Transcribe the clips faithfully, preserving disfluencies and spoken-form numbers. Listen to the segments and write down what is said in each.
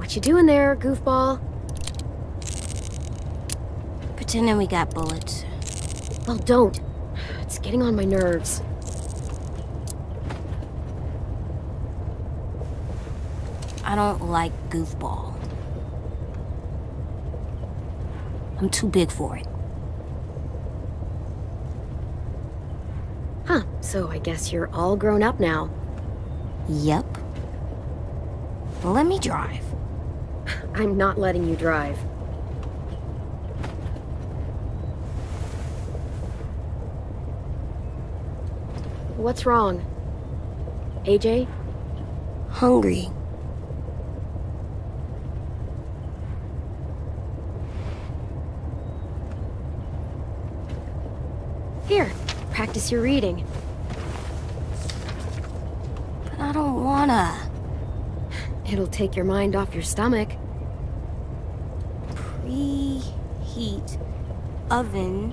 What you doing there, goofball? Pretending we got bullets. Well, don't. It's getting on my nerves. I don't like goofball. I'm too big for it. Huh, so I guess you're all grown up now. Yep. Let me drive. I'm not letting you drive. What's wrong? A J? Hungry. Here, practice your reading. But I don't wanna. It'll take your mind off your stomach. Preheat oven.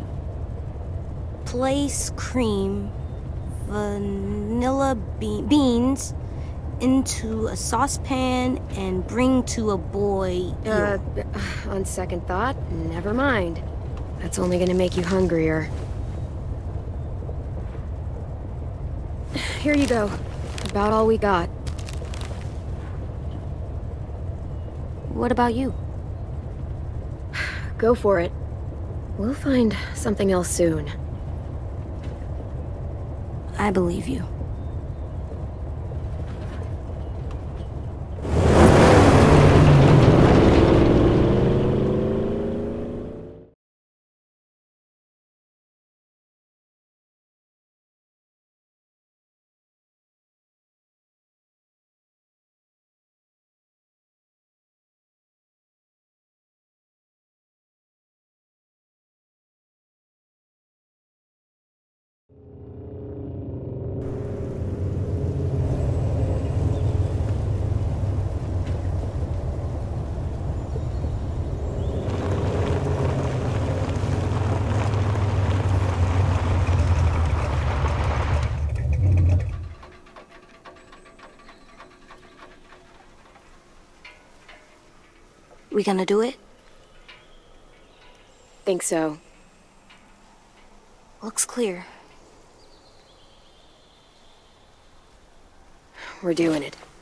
Place cream. Vanilla be beans into a saucepan and bring to a boil. Uh, on second thought, never mind. That's only gonna make you hungrier. Here you go. About all we got. What about you? Go for it. We'll find something else soon. I believe you. We gonna do it? Think so. Looks clear. We're doing it.